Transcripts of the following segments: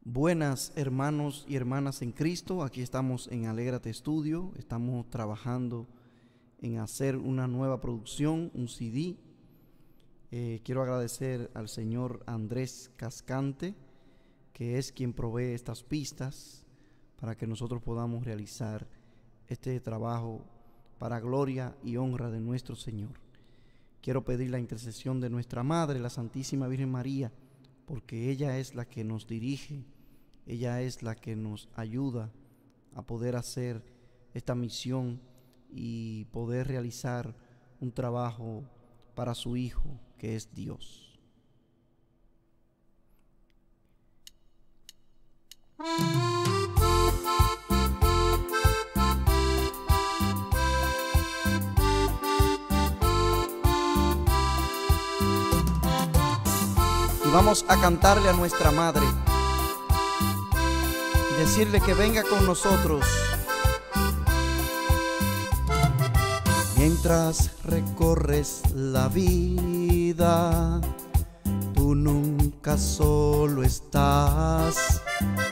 Buenas hermanos y hermanas en Cristo, aquí estamos en Alégrate Estudio, estamos trabajando en hacer una nueva producción, un CD. Quiero agradecer al señor Andrés Cascante, que es quien provee estas pistas para que nosotros podamos realizar este trabajo para gloria y honra de nuestro Señor. Quiero pedir la intercesión de nuestra Madre, la Santísima Virgen María, porque ella es la que nos dirige, ella es la que nos ayuda a poder hacer esta misión y poder realizar un trabajo para su Hijo, que es Dios. Y vamos a cantarle a nuestra Madre y decirle que venga con nosotros. Mientras recorres la vida, tú nunca solo estás.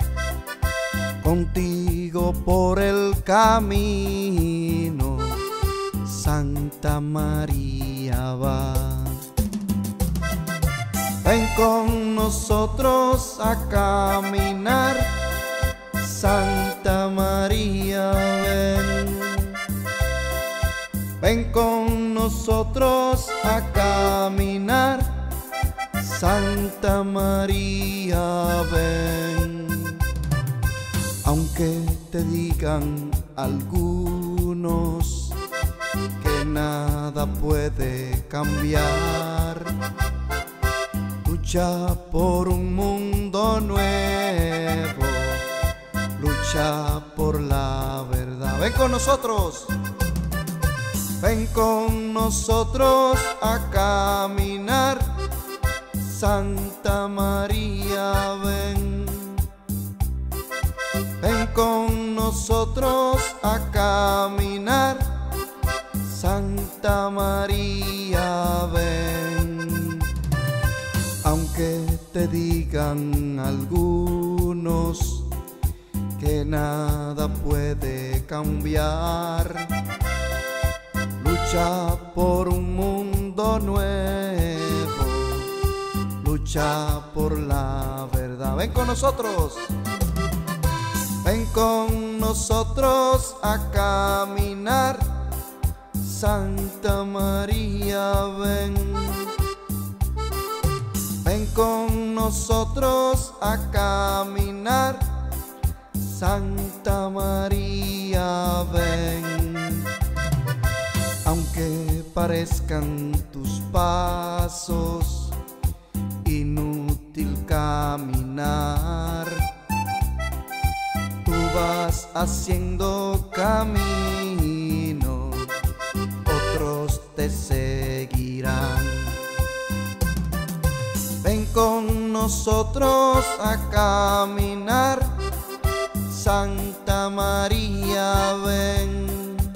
Contigo por el camino, Santa María va. Ven con nosotros a caminar, Santa María, ven. Ven con nosotros a caminar, Santa María, ven. Aunque te digan algunos que nada puede cambiar, lucha por un mundo nuevo, lucha por la verdad. Ven con nosotros. Ven con nosotros a caminar, Santa María, ven. Ven con nosotros a caminar, Santa María, ven. Aunque te digan algunos que nada puede cambiar, lucha por un mundo nuevo, lucha por la verdad. Ven con nosotros. Ven con nosotros a caminar, Santa María, ven. Ven con nosotros a caminar, Santa María, ven. Aunque parezcan tus pasos inútil caminar, tú vas haciendo camino, otros te seguirán. Ven con nosotros a caminar, Santa María, ven.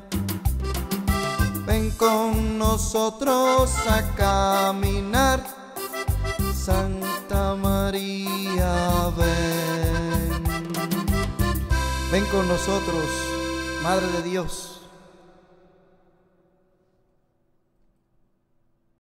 Ven con nosotros a caminar, Santa María, ven. Ven con nosotros, Madre de Dios.